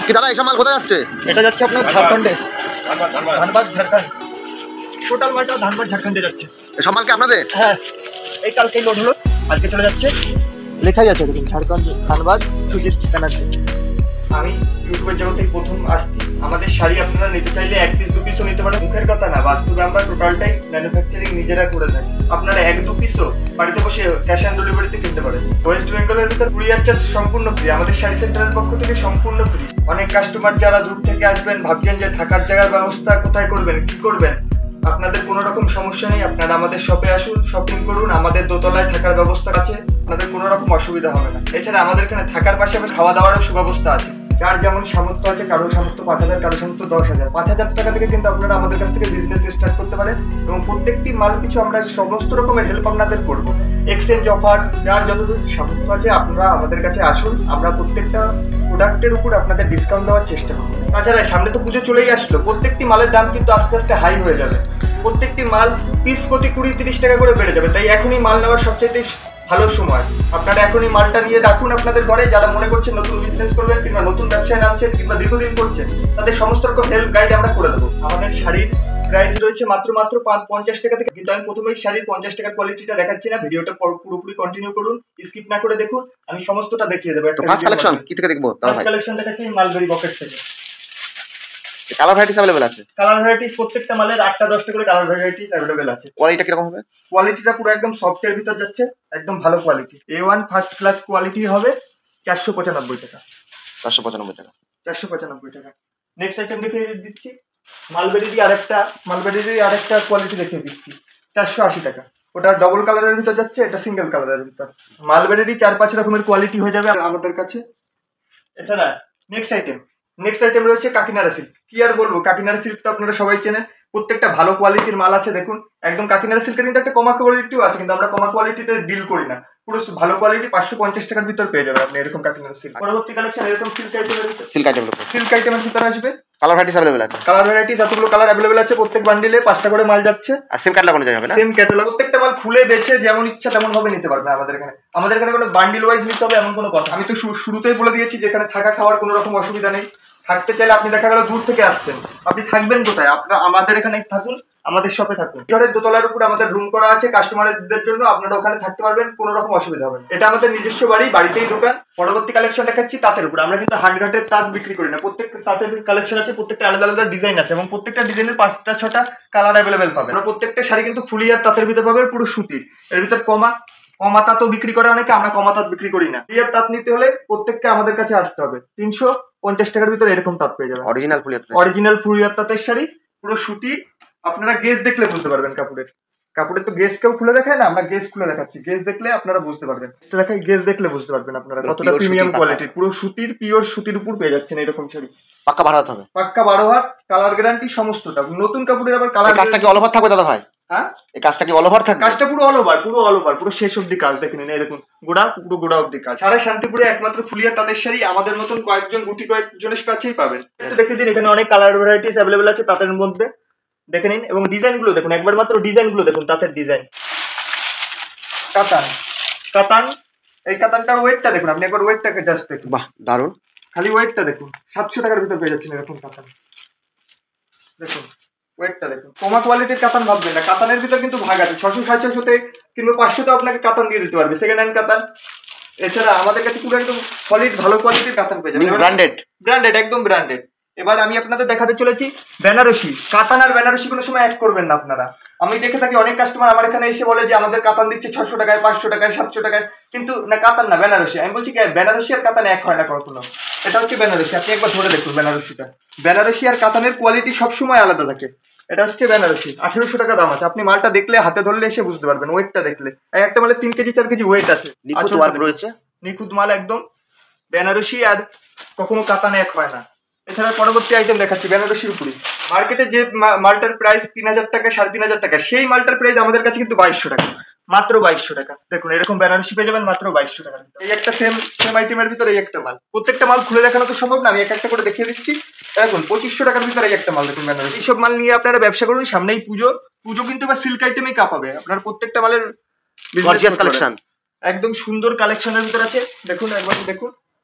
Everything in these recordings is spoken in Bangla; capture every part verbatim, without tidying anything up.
কি দাদা এইসব মাল কোথায় যাচ্ছে? এটা যাচ্ছে আপনার ঝাড়খণ্ডে, ধানবাদ ঝাড়খণ্ড। টোটাল মালটা ধানবাদ ঝাড়খণ্ডে যাচ্ছে। এসব মাল কি আপনাদের? হ্যাঁ, এই কালকেই লোড হলো, আজকে চলে যাচ্ছে। লেখাই আছে দেখুন, ঝাড়খণ্ড ধানবাদ সুজিত ব্যানার্জি। আমি ইউটিউবের জগতেই প্রথম আসছি। আমাদের শাড়ি আপনারা নিতে চাইলে এক পিস দু পিসও নিতে পারেন। মুখের কথা না, বাস্তবে আমরা টোটালটাই ম্যানুফ্যাকচারিং নিজেরা করে থাকি। আপনারা এক দু পিসও বাড়িতে বসে ক্যাশ অন ডেলিভারিতে কিনতে পারেন। ওয়েস্ট বেঙ্গলের ভিতর কুরিয়ার চার্জ সম্পূর্ণ ফ্রি, আমাদের শাড়ি সেন্টারের পক্ষ থেকে সম্পূর্ণ ফ্রি। অনেক কাস্টমার যারা দূর থেকে আসবেন ভাবছেন যে থাকার জায়গার ব্যবস্থা কোথায় করবেন, কি করবেন, আপনাদের কোনো রকম সমস্যা নেই। আপনারা আমাদের শপে আসুন, শপিং করুন। আমাদের দোতলায় থাকার ব্যবস্থা আছে, আপনাদের কোনো রকম অসুবিধা হবে না। এছাড়া আমাদের এখানে থাকার পাশাপাশি খাওয়া দাওয়ারও সুব্যবস্থা আছে। যার যেমন সামর্থ্য আছে, কারো সামর্থ্য পাঁচ হাজার, কারো সামর্থ্য দশ হাজার। পাঁচ হাজার টাকা থেকে কিন্তু আপনারা আমাদের কাছ থেকে বিজনেস স্টার্ট করতে পারেন এবং প্রত্যেকটি মাল পিছু আমরা সমস্ত রকমের হেল্প আপনাদের করবো। এক্সচেঞ্জ অফার, যার যতদূর সামর্থ্য আছে আপনারা আমাদের কাছে আসুন। আমরা প্রত্যেকটা প্রোডাক্টের উপর আপনাদের ডিসকাউন্ট দেওয়ার চেষ্টা করবো। তাছাড়া সামনে তো পুজো চলেই আসলো, প্রত্যেকটি মালের দাম কিন্তু আস্তে আস্তে হাই হয়ে যাবে। প্রত্যেকটি মাল পিস প্রতি কুড়ি তিরিশ টাকা করে বেড়ে যাবে। তাই এখনই মাল নেওয়ার সবচেয়ে ভালো সময়। আপনারা এখনই মালটা নিয়ে রাখুন আপনাদের ঘরে। যারা মনে করছেন নতুন বিজনেস করবেন কিংবা নতুন ব্যবসায় নামছেন কিংবা দীর্ঘদিন করছেন, তাদের সমস্ত রকম হেল্প গাইড আমরা করে দেবো। আমাদের শাড়ির প্রাইস রয়েছে মাত্র মাত্র পঞ্চাশ টাকা থেকে। কিন্তু আমি প্রথমেই শাড়ির পঞ্চাশ টাকার কোয়ালিটিটা দেখাচ্ছি না, ভিডিওটা পুরোপুরি কন্টিনিউ করুন, স্কিপ না করে দেখুন। আমি সমস্তটা দেখিয়ে দেবো। একটা ফার্স্ট কালেকশন কি থেকে দেখবো? ফার্স্ট কালেকশন দেখাচ্ছি মালবেরি বকেট থেকে। কালার ভ্যারাইটিস अवेलेबल আছে? কালার ভ্যারাইটিস প্রত্যেকটা মালের আটটা দশটা করে কালার ভ্যারাইটিস अवेलेबल আছে। কোয়ালিটিটা কিরকম হবে? কোয়ালিটিটা পুরো একদম সফট এর ভিতর যাচ্ছে, একদম ভালো quality. A one first class quality হবে। চারশো পঁচানব্বই টাকা। চারশো পঁচানব্বই টাকা। চারশো পঁচানব্বই টাকা। নেক্সট আইটেম দেখিয়ে দিচ্ছি, মালবেরিরই আরেকটা মালবেরিরই আরেকটা কোয়ালিটি দেখিয়ে দিচ্ছি। চারশো আশি টাকা। ওটা ডবল কালারের ভিতর যাচ্ছে, এটা সিঙ্গেল কালারের ভিতর। মালবেরিরই চার পাঁচ রকমের কোয়ালিটি হয়ে যাবে আমাদের কাছে। এছাড়া নেক্সট আইটেম নেক্সট আইটেম রয়েছে কাকিনাড়া সিল্ক। কি আর বলবো, কাকিনাড়া সিল্ক তো আপনারা সবাই চেনেন। প্রত্যেকটা ভালো কোয়ালিটির মাল আছে দেখুন। একদম কাকিনাড়া সিল্কের কিন্তু একটা কমা কোয়ালিটিও আছে, কিন্তু আমরা কমা কোয়ালিটিতে ডিল করি না। পুরো ভালো কোয়ালিটি পাঁচশো পঞ্চাশ টাকার ভিতর পেয়ে যাবেন আপনি এরকম কাকিনাড়া সিল্ক। পরবর্তী কালেকশন এরকম সিল্ক আইটেমের ভিতর সিল্ক আইটেম সিল্ক আইটেমের ভিতরে আসবে। কালার ভ্যারাইটিস अवेलेबल আছে? কালার ভ্যারাইটিস এতগুলো কালার अवेलेबल আছে। প্রত্যেক বান্ডিলে পাঁচটা করে মাল যাচ্ছে। আর সেম ক্যাটালগ অনুযায়ী হবে না? Same catalogue. প্রত্যেকটা মাল খুলে বেছে যেমন ইচ্ছা তেমন ভাবে নিতে পারবেন আমাদের এখানে। আমাদের এখানে কোনো বান্ডিল ওয়াইজ নিতে হবে এমন কোনো কথা। আমি তো শুরুতেই বলে দিয়েছি যেখানে থাকা খাওয়ার কোনো রকম অসুবিধা নেই। থাকতে চাইলে আপনি দেখা গেল দূর থেকে আসছেন, আপনি থাকবেন কোথায়? আপনারা আমাদের এখানে থাকুন, আমাদের শপে থাকুন। ঘরের দোতলার উপর আমাদের রুম করা আছে কাস্টমারদের জন্য, আপনারা ওখানে থাকতে পারবেন, কোনো রকম অসুবিধা হবে না। এটা আমাদের নিজস্ব বাড়ি, বাড়িতেই দোকান। পরবর্তী কালেকশন দেখাচ্ছি তাঁতের উপর। আমরা কিন্তু হান্ড ঘাটের তাঁত বিক্রি করি না। প্রত্যেকটা তাঁতের কালেকশন আছে, প্রত্যেকটা আলাদা আলাদা ডিজাইন আছে এবং প্রত্যেকটা ডিজাইনের পাঁচটা ছটা কালার অ্যাভেলেবেল পাবেন। আমরা প্রত্যেকটা শাড়ি কিন্তু ফুলি আর তাঁতের ভিতর পাবেন, পুরো সুতির। এর ভিতর কমা কমা তাঁতও বিক্রি করে অনেকে, আমরা কমা তাঁত বিক্রি করি না। ফুলিয়ার তাঁত নিতে হলে প্রত্যেককে আমাদের কাছে আসতে হবে। তিনশো পঞ্চাশ টাকার ভিতরে এরকম তাঁত পেয়ে যাবেন। অরিজিনাল ফুলিয়ার অরিজিনাল ফুলিয়ার তাঁতের শাড়ি, পুরো সুতি। আপনারা গেজ দেখলে বুঝতে পারবেন কাপড়ের। কাপড়ের তো গেজ কেউ খুলে দেখায় না, আমরা গেজ খুলে দেখাচ্ছি। গেজ দেখলে আপনারা বুঝতে পারবেন। এটা দেখাই, গেজ দেখলে বুঝতে পারবেন আপনারা কতটা প্রিমিয়াম কোয়ালিটির। পুরো সুতির, পিওর সুতির উপর পেয়ে যাচ্ছেন এরকম শাড়ি। পাক্কা বারো হাত হবে? পাক্কা বারো হাত, কালার গ্যারান্টি সমস্তটা। নতুন কাপড়ের আবার কালার। কাজটা কি অল ওভার থাকবে দাদা ভাই? হ্যাঁ, এই কাজটা কি অল ওভার থাকবে? কাজটা পুরো অল ওভার, পুরো অল ওভার, পুরো শেষ অবধি কাজ। দেখে নিন, এই দেখুন গোড়া, পুরো গোড়া অবধি কাজ। সারা শান্তিপুরে একমাত্র ফুলিয়ার তাঁতের শাড়ি আমাদের মতন কয়েকজন গুটি কয়েকজনের কাছেই পাবেন। একটু দেখে দিন, এখানে অনেক কালার ভ্যারাইটিস অ্যাভেলেবেল আছে তাঁতের মধ্যে। দেখে নিন এবং ডিজাইন গুলো দেখুন, একবার মাত্র ডিজাইন গুলো দেখুন। তাঁতের ডিজাইন, কাতান কাতান এই কাতানটার ওয়েটটা দেখুন আপনি একবার, ওয়েটটাকে জাস্ট দেখুন। বাহ, দারুন। খালি ওয়েটটা দেখুন, সাতশো টাকার ভিতর পেয়ে যাচ্ছেন এরকম কাতান। দেখুন ওয়েটটা দেখুন। কমা কোয়ালিটির কাতান ভাববেন না, কাতানের ভিতর কিন্তু ভাগ আছে। ছশো সাড়ে ছশোতে কিংবা পাঁচশোতে আপনাকে কাতান দিয়ে দিতে পারবে, সেকেন্ড হ্যান্ড কাতান। এছাড়া আমাদের কাছে পুরো একদম সলিড ভালো কোয়ালিটির কাতান পেয়ে যাবেন। ব্র্যান্ডেড ব্র্যান্ডেড একদম ব্র্যান্ডেড। এবার আমি আপনাদের দেখাতে চলেছি বেনারসি। কাতান আর বেনারসি কোনো সময় এক করবেন না আপনারা। আমি দেখে থাকি অনেক কাস্টমার আমার এখানে এসে বলে যে আমাদের কাতান দিচ্ছে ছশো টাকায়, পাঁচশো টাকায়, সাতশো টাকায়, কিন্তু না কাতান না, বেনারসি। আমি বলছি বেনারসি আর কাতান এক হয় না কখনো। এটা হচ্ছে বেনারসি, আপনি একবার ধরে দেখুন বেনারসিটা। বেনারসি আর কাতানের কোয়ালিটি সবসময় আলাদা থাকে। এটা হচ্ছে বেনারসি, আঠেরোশো টাকা দাম আছে। আপনি মালটা দেখলে, হাতে ধরলে এসে বুঝতে পারবেন, ওয়েটটা দেখলে। একটা মালে তিন কেজি চার কেজি ওয়েট আছে। নিখুঁত ওয়ার্ক রয়েছে, নিখুঁত মাল একদম। বেনারসি আর কখনো কাতান এক হয় না। এছাড়া পরবর্তী আইটেম দেখাচ্ছি বেনারসির উপরে। মার্কেটে যে মালটার প্রাইস তিন হাজার টাকা, সাড়ে তিন হাজার টাকা, সেই মালটার প্রাইস আমাদের কাছে কিন্তু বাইশশো টাকা, মাত্র বাইশশো টাকা। দেখুন এরকম বেনারসি পেয়ে যাবেন মাত্র বাইশশো টাকা। এই একটা সেম সেম আইটেমের ভিতরে এই একটা মাল। প্রত্যেকটা মাল খুলে দেখানো তো সম্ভব না, আমি এক একটা করে দেখিয়ে দিচ্ছি। দেখুন পঁচিশশো টাকার ভিতরে এই একটা মাল দেখুন বেনারসি। এইসব মাল নিয়ে আপনারা ব্যবসা করুন, সামনেই পুজো। পুজো কিন্তু বা সিল্ক আইটেমেই কাঁপাবে। আপনার প্রত্যেকটা মালের গর্জিয়াস কালেকশন, একদম সুন্দর কালেকশনের ভিতর আছে। দেখুন একবার দেখুন,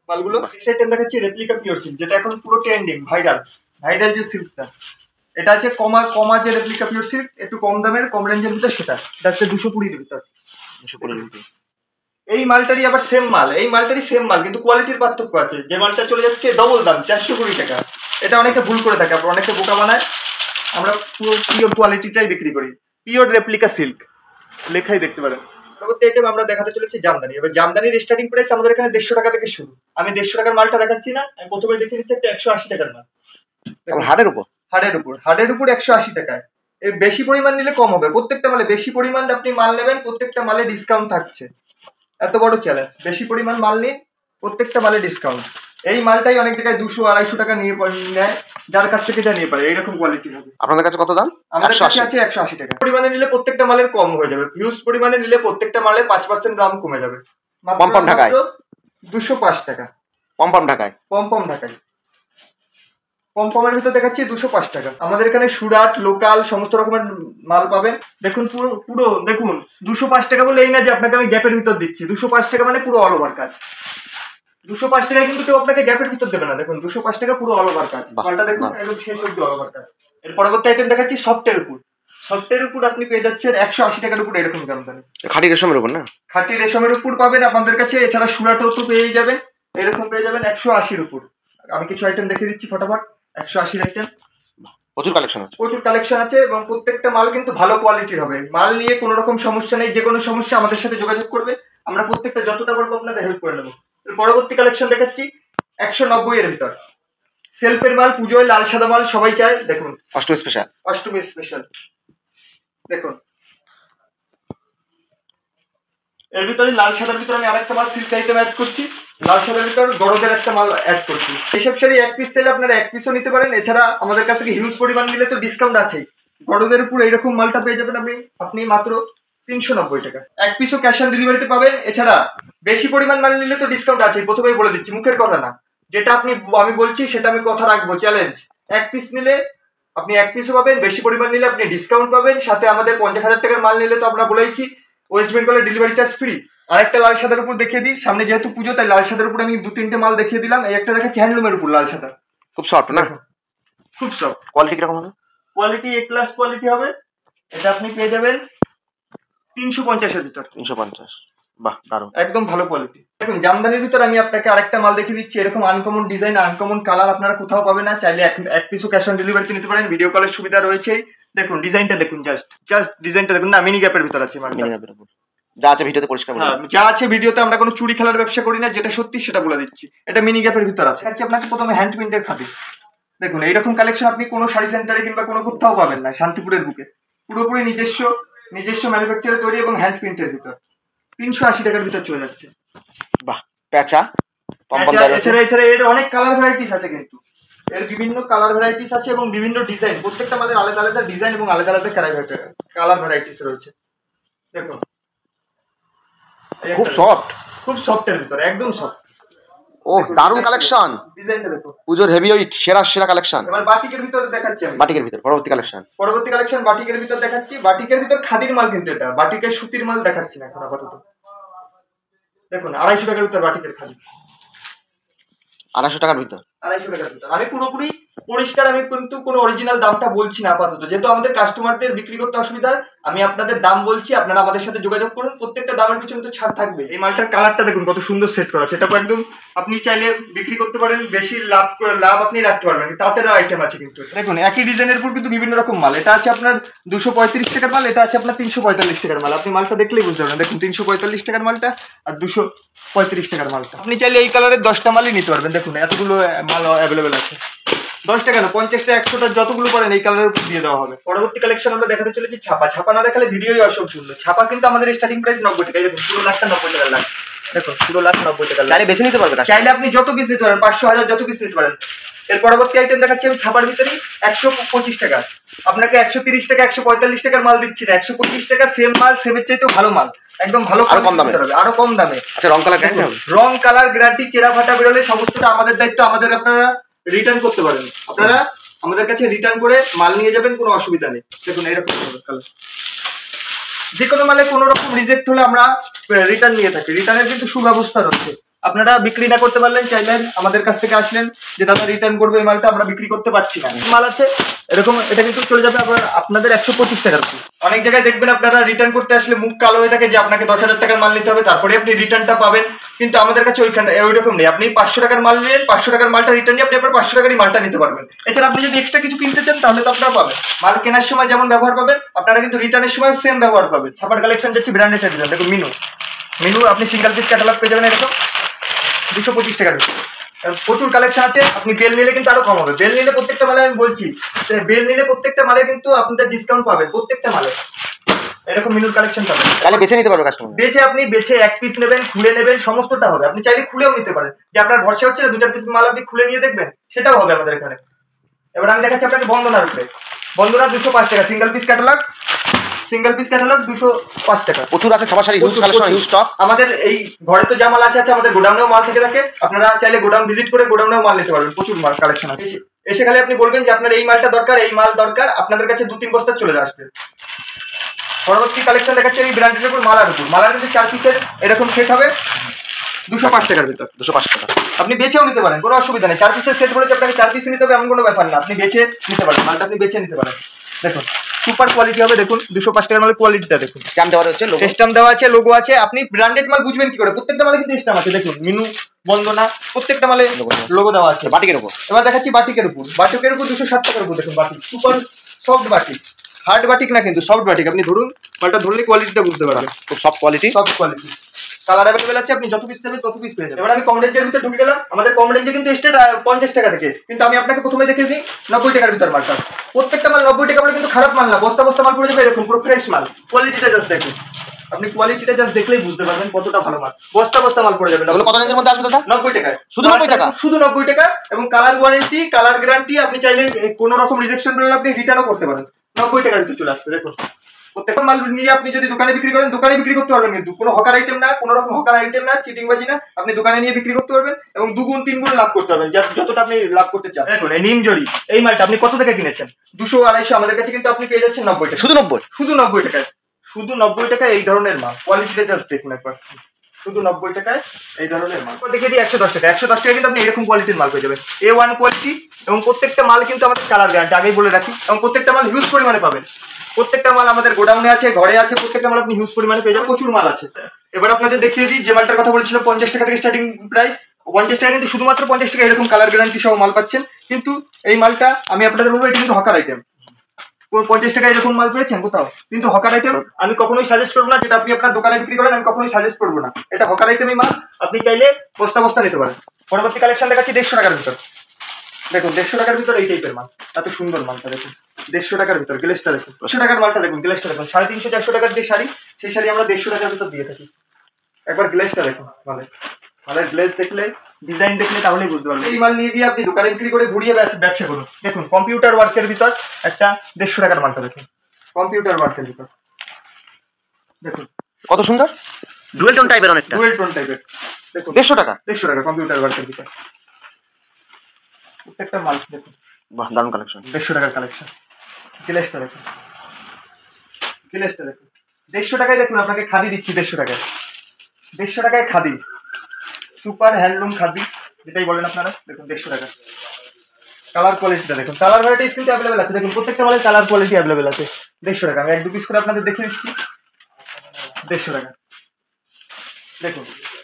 মালগুলো। নেক্সট আইটেম দেখাচ্ছি রেপ্লিকা পিওর সিল্ক, যেটা এখন পুরো ট্রেন্ডিং, ভাইরাল ভাইরাল যে সিল্কটা, এটা আছে কমা কমা যে রেপ্লিকা পিওর সিল্ক, একটু কম দামের কম রেঞ্জের ভিতর, সেটা এটা হচ্ছে দুশো কুড়ির ভিতর। দুশো কুড়ির ভিতর এই মালটারই আবার সেম মাল, এই মালটারই সেম মাল, কিন্তু কোয়ালিটির পার্থক্য আছে। যে মালটা চলে যাচ্ছে ডবল দাম চারশো কুড়ি টাকা, এটা অনেকে ভুল করে থাকে, আপনার অনেকে বোকা বানায়। আমরা পুরো পিওর কোয়ালিটিটাই বিক্রি করি, পিওর রেপ্লিকা সিল্ক লেখাই দেখতে পারেন। পরবর্তী আইটেম আমরা দেখাতে চলেছি জামদানি। এবার জামদানির স্টার্টিং প্রাইস আমাদের এখানে দেড়শো টাকা থেকে শুরু। আমি দেড়শো টাকার মালটা দেখাচ্ছি না, আমি প্রথমে দেখে নিচ্ছি একটা একশো আশি টাকার মাল, হাটের উপর হাটের উপর হাটের উপর একশো আশি টাকায়। এর বেশি পরিমাণ নিলে কম হবে, প্রত্যেকটা মালে বেশি পরিমাণ আপনি মাল নেবেন, প্রত্যেকটা মালে ডিসকাউন্ট থাকছে। এত বড় চ্যালেঞ্জ, বেশি পরিমাণ মাল নিন, প্রত্যেকটা মালে ডিসকাউন্ট। এই মালটাই অনেক জায়গায় দুশো আড়াইশো টাকা নিয়ে নেয়, যার কাছ থেকে যা নিয়ে পারে এইরকম কোয়ালিটি হবে। আপনাদের কাছে কত দাম? আমাদের কাছে আছে একশো আশি টাকা। পরিমাণে নিলে প্রত্যেকটা মালের কম হয়ে যাবে, হিউজ পরিমাণে নিলে প্রত্যেকটা মালে পাঁচ পার্সেন্ট দাম কমে যাবে। পম পম ঢাকায় দুশো পাঁচ টাকা, পম পম ঢাকায় পম পম ঢাকায় পম পমের ভিতর দেখাচ্ছি দুশো পাঁচ টাকা। আমাদের এখানে সুরাট লোকাল সমস্ত রকমের মাল পাবেন। দেখুন পুরো পুরো দেখুন দুশো পাঁচ টাকা বলে এই না যে আপনাকে আমি গ্যাপের ভিতর দিচ্ছি, দুশো পাঁচ টাকা মানে পুরো অল ওভার কাজ। দুশো পাঁচ টাকায় কিন্তু কেউ আপনাকে গ্যাপের ভিতর দেবে না, দেখুন দুশো পাঁচ টাকা পুরো অল ওভার কাজ। মালটা দেখুন একদম শেষ অব্দি অল ওভার কাজ। এর পরবর্তী আইটেম দেখাচ্ছি সফটের উপর। সফটের উপর আপনি পেয়ে যাচ্ছেন একশো আশি টাকার উপর এরকম জামদানি, খাঁটি রেশমের উপর না, খাঁটি রেশমের উপর পাবেন আপনাদের কাছে। এছাড়া সুরাটও তো পেয়ে যাবেন, এরকম পেয়ে যাবেন একশো আশির উপর। আমি কিছু আইটেম দেখিয়ে দিচ্ছি ফটাফট। একশো আশির আইটেম প্রচুর কালেকশন আছে, প্রচুর কালেকশন আছে এবং প্রত্যেকটা মাল কিন্তু ভালো কোয়ালিটির হবে। মাল নিয়ে কোনো রকম সমস্যা নেই, যে কোনো সমস্যা আমাদের সাথে যোগাযোগ করবে, আমরা প্রত্যেকটা যতটা পারবো আপনাদের হেল্প করে নেবো। পরবর্তী কালেকশন দেখাচ্ছি একশো নব্বই এর ভিতর সেলফের মাল, পুজোয় লাল সাদা মাল সবাই চায়। দেখুন অষ্টমী স্পেশাল, অষ্টমী স্পেশাল দেখুন। এর ভিতরে লাল সাদার ভিতরে আমি আরেকটা মাল সিল্ক আইটেম অ্যাড করছি, লাল সাদার ভিতর গরজের একটা মাল অ্যাড করছি। এইসব শাড়ি এক পিস চাইলে আপনারা এক পিসও নিতে পারেন, এছাড়া আমাদের কাছ থেকে হিউজ পরিমাণ নিলে তো ডিসকাউন্ট আছেই। গরজের উপর এইরকম মালটা পেয়ে যাবেন আপনি আপনি মাত্র তিনশো নব্বই টাকা, এক পিসও ক্যাশ অন ডেলিভারিতে পাবেন। এছাড়া বেশি পরিমাণ মাল নিলে তো ডিসকাউন্ট আছেই, প্রথমেই বলে দিচ্ছি, মুখের কথা না, যেটা আপনি আমি বলছি সেটা আমি কথা রাখবো, চ্যালেঞ্জ। এক পিস নিলে আপনি এক পিসও পাবেন, বেশি পরিমাণ নিলে আপনি ডিসকাউন্ট পাবেন, সাথে আমাদের পঞ্চাশ হাজার টাকার মাল নিলে তো আমরা বলেইছি ওয়েস্ট বেঙ্গলের ডেলিভারি চার্জ ফ্রি। আরেকটা লাল সাদার উপর দেখিয়ে দিই, সামনে যেহেতু পুজো তাই লাল সাদার উপর আমি দু তিনটে মাল দেখিয়ে দিলাম। এই একটা দেখাচ্ছি হ্যান্ডলুমের উপর লাল সাদা, খুব সফট না, খুব সফট। কোয়ালিটি কিরকম হবে? কোয়ালিটি এ ক্লাস কোয়ালিটি হবে। এটা আপনি পেয়ে যাবেন তিনশো পঞ্চাশের ভিতর, তিনশো পঞ্চাশ, বাহ দারুণ, একদম ভালো কোয়ালিটি। দেখুন জামদানির ভিতর আমি আপনাকে আরেকটা মাল দেখিয়ে দিচ্ছি, এরকম আনকমন ডিজাইন আনকমন কালার আপনারা কোথাও পাবেন না। চাইলে এক পিসও ক্যাশ অন ডেলিভারিতে নিতে পারেন, ভিডিও কলের সুবিধা রয়েছে। দেখুন ডিজাইনটা দেখুন, জাস্ট জাস্ট ডিজাইনটা দেখুন না, মিনি গ্যাপের ভিতর আছে মালটা, যা আছে ভিডিওতে পরিষ্কার বলে, হ্যাঁ যা আছে ভিডিওতে। আমরা কোনো চুরি খেলার ব্যবসা করি না, যেটা সত্যি সেটা বলে দিচ্ছি। এটা মিনি গ্যাপের ভিতর আছে। আচ্ছা আপনাকে প্রথমে হ্যান্ড প্রিন্টের খাদি দেখুন, এইরকম কালেকশন আপনি কোনো শাড়ি সেন্টারে কিংবা কোনো কোথাও পাবেন না, শান্তিপুরের বুকে পুরোপুরি নিজস্ব নিজস্ব ম্যানুফ্যাকচারে তৈরি এবং হ্যান্ড প্রিন্টের ভিতর তিনশো আশি টাকার ভিতর চলে যাচ্ছে। বাহ প্যাচা, এছাড়া এছাড়া এর অনেক কালার ভ্যারাইটিস আছে, কিন্তু এর বিভিন্ন কালার ভ্যারাইটিস আছে এবং বিভিন্ন ডিজাইন, প্রত্যেকটা আমাদের আলাদা আলাদা ডিজাইন এবং আলাদা আলাদা কালার ভ্যারাইটিস রয়েছে। দেখুন খুব সফট, খুব সফটের ভিতরে একদম সফট। ও দারুণ কালেকশন, ডিজাইনটা দেখুন, পুজোর হেভি ওয়েট সেরা সেরা কালেকশন। এবার বাটিকের ভিতরে দেখাচ্ছি আমি, বাটিকের ভিতর পরবর্তী কালেকশন পরবর্তী কালেকশন বাটিকের ভিতর দেখাচ্ছি। বাটিকের ভিতর খাদির মাল, কিন্তু এটা বাটিকের সুতির মাল দেখাচ্ছি না এখন আপাতত। দেখুন আড়াইশো টাকার ভিতর বাটিকের খাদি, আড়াইশো টাকার ভিতর আড়াইশো টাকার ভিতর। আমি পুরোপুরি পরিষ্কার, আমি কিন্তু কোনো অরিজিনাল দামটা বলছি না আপাতত, যেহেতু আমাদের কাস্টমারদের বিক্রি করতে অসুবিধা, আমি আপনাদের দাম বলছি, আপনারা আমাদের সাথে যোগাযোগ করুন, প্রত্যেকটা দামের পিছনে তো ছাড় থাকবে। এই মালটার কালারটা দেখুন কত সুন্দর সেট করা আছে, এটা একদম আপনি চাইলে বিক্রি করতে পারেন, বেশি লাভ লাভ আপনি রাখতে পারবেন, তাতেরও আইটেম আছে। কিন্তু দেখুন একই ডিজাইনের উপর কিন্তু বিভিন্ন রকম মাল, এটা আছে আপনার দুশো পঁয়ত্রিশ টাকার মাল, এটা আছে আপনার তিনশো পঁয়তাল্লিশ টাকার মাল। আপনি মালটা দেখলেই বুঝতে পারবেন, দেখুন তিনশো পঁয়তাল্লিশ টাকার মালটা আর দুশো পঁয়ত্রিশ টাকার মালটা। আপনি চাইলে এই কালারের দশটা মালই নিতে পারবেন, দেখুন এতগুলো মাল অ্যাভেলেবেল আছে। দশটা কেন পঞ্চাশটা একশোটা যতগুলো পারেন এই কালারের উপর দিয়ে দেওয়া হবে। পরবর্তী কালেকশন আমরা দেখাতে চলেছি ছাপা। ছাপা না দেখালে ভিডিওই অসম্পূর্ণ। ছাপা কিন্তু আমাদের স্টার্টিং প্রাইস নব্বই টাকা, দেখুন পুরো লাখটা নব্বই টাকার লাখ, দেখুন পুরো লাখ নব্বই টাকার চাইলে বেছে নিতে পারবেন, চাইলে আপনি যত পিস নিতে পারেন, পাঁচশো হাজার যত পিস নিতে পারেন। এর পরবর্তী আইটেম দেখাচ্ছি আমি ছাপার ভিতরেই একশো পঁচিশ টাকা, আপনাকে একশো তিরিশ টাকা একশো পঁয়তাল্লিশ টাকার মাল দিচ্ছি না, একশো পঁচিশ টাকা সেম মাল, সেমের চাইতেও ভালো মাল, একদম ভালো, আরো কম দামে হবে, আরো কম দামে। আচ্ছা রং কালার গ্যারান্টি হবে, রং কালার গ্যারান্টি, চেরা ফাটা বেরোলে সমস্তটা আমাদের দায়িত্ব, আমাদের আপনারা রিটার্ন করতে পারেন, আপনারা আমাদের কাছে রিটার্ন করে মাল নিয়ে যাবেন, কোনো অসুবিধা নেই। দেখুন এরকম কালার, যে কোনো মালে কোনো রকম রিজেক্ট হলে আমরা রিটার্ন নিয়ে থাকি, রিটার্নের কিন্তু সুব্যবস্থা রয়েছে। আপনারা বিক্রি না করতে পারলেন চাইলেন আমাদের কাছ থেকে আসলেন যে দাদা রিটার্ন করবো এই মালটা আমরা বিক্রি করতে পারছি না, মাল আছে এরকম, এটা কিন্তু চলে যাবে আপনাদের একশো পঁচিশ টাকার। অনেক জায়গায় দেখবেন আপনারা রিটার্ন করতে আসলে মুখ কালো হয়ে থাকে যে আপনাকে দশ হাজার টাকার মাল নিতে হবে তারপরে আপনি রিটার্নটা পাবেন, কিন্তু আমাদের কাছে ওইখানে ওইরকম নেই। আপনি পাঁচশো টাকার মাল নিলেন, পাঁচশো টাকার মালটা রিটার্ন নিয়ে আপনি আপনার পাঁচশো টাকারই মালটা নিতে পারবেন। এছাড়া আপনি যদি এক্সট্রা কিছু কিনতে চান তাহলে তো আপনারা পাবেন, মাল কেনার সময় যেমন ব্যবহার পাবেন আপনারা কিন্তু রিটার্নের সময় সেম ব্যবহার পাবেন। ছাপার কালেকশন যাচ্ছে ব্র্যান্ডেড ডিজাইন, দেখুন মিনু মিনু আপনি সিঙ্গেল পিস ক্যাটালগ পেয়ে যাবেন এরকম দুশো পঁচিশ টাকার। প্রচুর কালেকশন আছে, আপনি বেল নিলে কিন্তু আরো কম হবে। বেল নিলে প্রত্যেকটা মালে আমি বলছি বেল নিলে প্রত্যেকটা মালে কিন্তু আপনাদের ডিসকাউন্ট পাবেন, প্রত্যেকটা মালে এরকম মিনুর কালেকশন পাবেন। তাহলে বেছে নিতে পারবে কাস্টমার, বেছে আপনি বেছে এক পিস নেবেন, খুলে নেবেন, সমস্তটা হবে। আপনি চাইলে খুলেও নিতে পারেন, যে আপনার ভরসা হচ্ছে না দু চার পিস মাল আপনি খুলে নিয়ে দেখবেন, সেটাও হবে আমাদের এখানে। এবার আমি দেখাচ্ছি আপনাকে বন্দনার উপরে, বন্দনার দুশো পাঁচ টাকা single piece catalogue, single piece catalogue দুশো পাঁচ টাকা। প্রচুর আছে সবার সাথে হিউজ কালেকশন, হিউজ স্টক। আমাদের এই ঘরে তো যা মাল আছে আছে আমাদের গোডাউনেও মাল থেকে থাকে, আপনারা চাইলে গোডাউন ভিজিট করে গোডাউনেও মাল নিতে পারবেন, প্রচুর মাল কালেকশন আছে। এসে খালি আপনি বলবেন যে আপনার এই মালটা দরকার, এই মাল দরকার, আপনাদের কাছে দু তিন বস্তা চলে আসবে। পরবর্তী কালেকশন দেখাচ্ছে এই ব্র্যান্ডের উপর মালার উপর, মালার কিন্তু চার পিসের এরকম সেট হবে দুশো পাঁচ টাকার ভিতর, দুশো পাঁচ টাকা। আপনি বেছেও নিতে পারেন, কোনো অসুবিধা নেই। চার পিসের সেট বলেছে আপনাকে চার পিস নিতে হবে এমন কোনো ব্যাপার না, আপনি বেছে নিতে পারেন, মালটা আপনি বেছে নিতে পারেন। দেখুন সুপার কোয়ালিটি হবে, দেখুন দুশো পাঁচ টাকার মালের কোয়ালিটিটা দেখুন, স্ট্যাম্প দেওয়া আছে, স্ট্যাম্প দেওয়া আছে, লোগো আছে। আপনি ব্র্যান্ডেড মাল বুঝবেন কি করে, প্রত্যেকটা মালে কিন্তু স্ট্যাম্প আছে, দেখুন মিনু বন্দনা প্রত্যেকটা মালে লোগো দেওয়া আছে। বাটিকের উপর এবার দেখাচ্ছি বাটিকের উপর, বাটিকের উপর দুশো ষাট টাকার উপর দেখুন batik, super soft batik, hard batik না কিন্তু সফট বাটিক। আপনি ধরুন মালটা ধরলে কোয়ালিটিটা বুঝতে পারবেন, খুব soft quality, soft quality. Colour available আছে, আপনি যত পিস নেবেন তত পিস পেয়ে যাবেন। এবার আমি কম রেঞ্জের ভিতরে ঢুকে গেলাম, আমাদের কম রেঞ্জে কিন্তু স্টেট পঞ্চাশ টাকা থেকে, কিন্তু আমি আপনাকে প্রথমে দেখে দিই নব্বই টাকার ভিতর মালটা। প্রত্যেকটা মাল নব্বই টাকা বলে কিন্তু খারাপ মাল না, বস্তা বস্তা মাল পড়ে যাবে এরকম পুরো ফ্রেশ মাল। কোয়ালিটিটা জাস্ট দেখুন, আপনি কোয়ালিটিটা জাস্ট দেখলেই বুঝতে পারবেন কতটা ভালো মাল। বস্তা বস্তা মাল পড়ে যাবে। কত রেঞ্জের মধ্যে আসবে দাদা? নব্বই টাকায়, শুধু নব্বই টাকা, শুধু নব্বই টাকা। এবং কালার ওয়ারেন্টি, কালার গ্যারান্টি, আপনি চাইলে কোনো রকম রিজেকশন করলে আপনি রিটার্নও করতে পারেন। নব্বই টাকার ভিতরে চলে আসছে দেখুন। প্রত্যেকটা মাল নিয়ে আপনি যদি দোকানে বিক্রি করেন দোকানে বিক্রি করতে পারবেন, কিন্তু কোনো হকার আইটেম না, কোনো রকম হকার আইটেম না, চিটিংবাজি না, আপনি দোকানে নিয়ে বিক্রি করতে পারবেন এবং দুগুণ তিন গুণ লাভ করতে পারবেন যতটা আপনি লাভ করতে চান। দেখুন এই নিম জড়ি এই মালটা আপনি কত টাকা কিনেছেন? দুশো আড়াইশো, আমাদের কাছে কিন্তু আপনি পেয়ে যাচ্ছেন নব্বই টাকা, শুধু নব্বই, শুধু নব্বই টাকায়, শুধু নব্বই টাকায় এই ধরনের মাল। কোয়ালিটিটা জাস্ট দেখুন একবার, শুধু নব্বই টাকায় এই ধরনের মাল। দেখে দিই একশো দশ টাকা, একশো দশ টাকা কিন্তু আপনি এরকম কোয়ালিটির মাল পেয়ে যাবেন, এ ওয়ান কোয়ালিটি। এবং প্রত্যেকটা মাল কিন্তু আমাদের কালার গ্যারান্টি, আগেই বলে রাখি, এবং প্রত্যেকটা মাল হিউজ পরিমাণে পাবেন। প্রত্যেকটা মাল আমাদের গোডাউনে আছে, ঘরে আছে, প্রত্যেকটা মাল আপনি হিউজ পরিমাণে পেয়ে যাবেন, প্রচুর মাল আছে। এবার আপনাদের দেখিয়ে দিই যে মালটার কথা বলেছিল পঞ্চাশ টাকা থেকে স্টার্টিং প্রাইস, পঞ্চাশ টাকা কিন্তু শুধুমাত্র পঞ্চাশ টাকা এরকম কালার গ্যারান্টি সহ মাল পাচ্ছেন। কিন্তু এই মালটা আমি আপনাদের বলবো এটা কিন্তু হকার আইটেম, পঞ্চাশ টাকা এরকম মাল পেয়েছেন কোথাও, কিন্তু হকার আইটেম আমি কখনোই সাজেস্ট করবো না। যেটা আপনি আপনার দোকানে বিক্রি করেন আমি কখনোই সাজেস্ট করবো না, এটা হকার আইটেমই মাল, আপনি চাইলে বস্তা বস্তা নিতে পারেন। পরবর্তী কালেকশন দেখাচ্ছি দেড়শো টাকার ভিতর, দেখুন দেড়শো টাকার ভিতর এই টাইপের মাল, এত সুন্দর মালটা দেখুন, দেড়শো টাকার ভিতর গ্লেসটা দেখুন, দেড়শো টাকার মালটা দেখুন, গ্লেসটা দেখুন, সাড়ে তিনশো চারশো টাকার যে শাড়ি সেই শাড়ি আমরা দেড়শো টাকার ভিতর দিয়ে থাকি। একবার গ্লেসটা দেখুন, মালের মালের গ্লেস দেখলে, ডিজাইন দেখলে তাহলেই বুঝতে পারবেন। এই মাল নিয়ে গিয়ে আপনি দোকানে বিক্রি করে ঘুরিয়ে ব্যবসা করুন। দেখুন কম্পিউটার ওয়ার্কের ভিতর একটা দেড়শো টাকার মালটা দেখুন, কম্পিউটার ওয়ার্কের ভিতর দেখুন কত সুন্দর, ডুয়েল টোন টাইপের, অনেকটা ডুয়েল টোন টাইপের। দেখুন দেড়শো টাকা, দেড়শো টাকা কম্পিউটার ওয়ার্কের ভিতর প্রত্যেকটা মাল দেখুন, বাহ দারুণ কালেকশন, দেড়শো টাকার কালেকশন। গ্লেসটা দেখুন, গ্লেসটা দেখুন, দেড়শো টাকায় দেখুন আপনাকে খাদি দিচ্ছি, দেড়শো টাকায়, দেড়শো টাকায় খাদি, সুপার হ্যান্ডলুম খাদি যেটাই বলেন আপনারা, দেখুন দেড়শো টাকা। কালার কোয়ালিটিটা দেখুন, কালার ভ্যারাইটিস কিন্তু অ্যাভেলেবেল আছে, দেখুন প্রত্যেকটা মালের কালার কোয়ালিটি অ্যাভেলেবেল আছে। দেড়শো টাকা আমি এক দু পিস করে আপনাদের দেখে দিচ্ছি, দেড়শো টাকা। দেখুন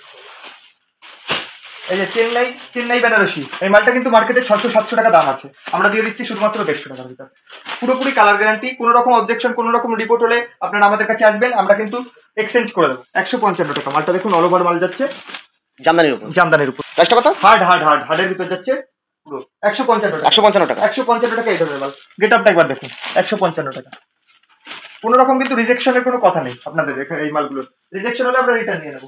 এই যে চেন্নাই চেন্নাই বেনারসি, এই মালটা কিন্তু মার্কেটে ছশো সাতশো টাকা দাম আছে, আমরা দিয়ে দিচ্ছি শুধুমাত্র দেড়শো টাকার ভিতর, পুরোপুরি কালার গ্যারান্টি। কোনো রকম অবজেকশন, কোনো রকম রিপোর্ট হলে আপনারা আমাদের কাছে আসবেন, আমরা কিন্তু এক্সচেঞ্জ করে দেবো। একশো পঞ্চান্ন টাকা মালটা দেখুন, অল ওভার মাল যাচ্ছে, জামদানির উপর, জামদানির উপর। প্রাইসটা কত? হার্ড হার্ড হার্ড হার্ডের ভিতর যাচ্ছে পুরো একশো পঞ্চান্ন টাকা, একশো পঞ্চান্ন টাকা, একশো পঞ্চান্ন টাকা এই ধরনের মাল। গেট আপটা একবার দেখুন, একশো পঞ্চান্ন টাকা। কোনো রকম কিন্তু রিজেকশনের কোনো কথা নেই আপনাদের এই মালগুলোর, রিজেকশন হলে আমরা রিটার্ন নিয়ে নেবো,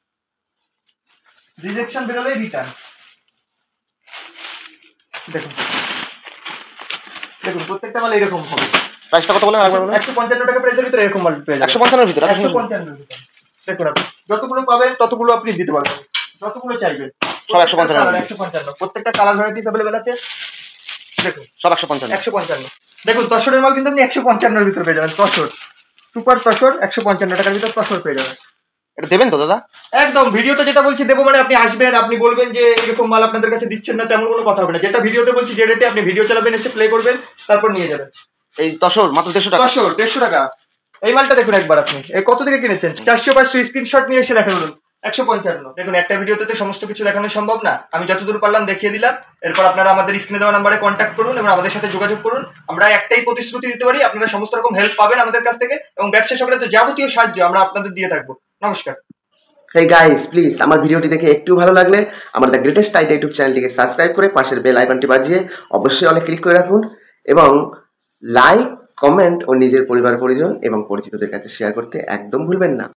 রিজেকশন বেরোলে রিটার্ন। দেখুন দেখুন প্রত্যেকটা মাল এরকম হবে। প্রাইসটা কত বলেন আরেকবার বলুন? একশো পঞ্চান্ন টাকা প্রাইসের ভিতরে এরকম মাল পেয়ে যাবেন, একশো পঞ্চান্নের ভিতরে, একশো পঞ্চান্ন ভিতরে। দেখুন আপনি যতগুলো পাবেন ততগুলো আপনি দিতে পারবেন, যতগুলো চাইবেন সব একশো পঞ্চান্ন, একশো পঞ্চান্ন প্রত্যেকটা কালার ভ্যারাইটিস অ্যাভেলেবেল আছে। দেখুন সব একশো পঞ্চান্ন, একশো পঞ্চান্ন। দেখুন তসরের মাল কিন্তু আপনি একশো পঞ্চান্নের ভিতরে পেয়ে যাবেন, তসর সুপার তসর একশো পঞ্চান্ন টাকার ভিতর তসর পেয়ে যাবেন। এটা দেবেন তো দাদা? একদম ভিডিওতে যেটা বলছি দেবো মানে আপনি আসবেন, আপনি বলবেন যে এরকম মাল আপনাদের কাছে দিচ্ছেন না, তেমন কোনো কথা হবে না। যেটা ভিডিওতে বলছি যে রেটে আপনি ভিডিও চালাবেন, এসে প্লে করবেন, তারপর নিয়ে যাবেন। এই দশর মাত্র দেড়শো টাকা। দশশো দেড়শো টাকা। এই মালটা দেখুন একবার, আপনি এই কত থেকে কিনেছেন? চারশো পাঁচশো স্ক্রিনশট নিয়ে এসে দেখা বলুন একশো পঞ্চান্ন। দেখুন একটা ভিডিওতে তো সমস্ত কিছু দেখানো সম্ভব না, আমি যতদূর পারলাম দেখিয়ে দিলাম। এরপর আপনারা আমাদের স্ক্রিনে দেওয়া নাম্বারে কন্ট্যাক্ট করুন এবং আমাদের সাথে যোগাযোগ করুন। আমরা একটাই প্রতিশ্রুতি দিতে পারি, আপনারা সমস্ত রকম হেল্প পাবেন আমাদের কাছ থেকে, এবং ব্যবসা সংক্রান্ত যাবতীয় সাহায্য আমরা আপনাদের দিয়ে থাকবো। নমস্কার। হেই গাইস, প্লিজ আমার ভিডিওটি দেখে একটু ভালো লাগলে আমার দ্য গ্রেটেস্ট আইডিয়া ইউটিউব চ্যানেলটিকে সাবস্ক্রাইব করে পাশের বেল আইকনটি বাজিয়ে অবশ্যই অলে ক্লিক করে রাখুন, এবং লাইক, কমেন্ট ও নিজের পরিবার পরিজন এবং পরিচিতদের কাছে শেয়ার করতে একদম ভুলবেন না।